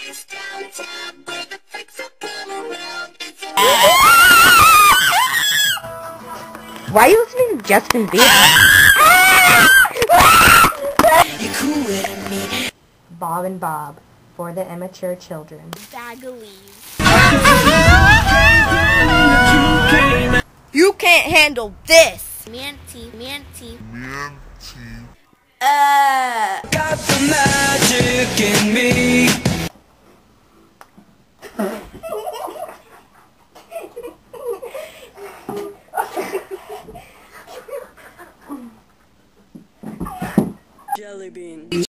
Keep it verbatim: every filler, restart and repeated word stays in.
Why are you listening to Justin Bieber? You cool with me. Bob and Bob, for the immature children. Bag of leaves. You can't handle this. Manty, manty. Uh. Got the magic in me. Jelly bean.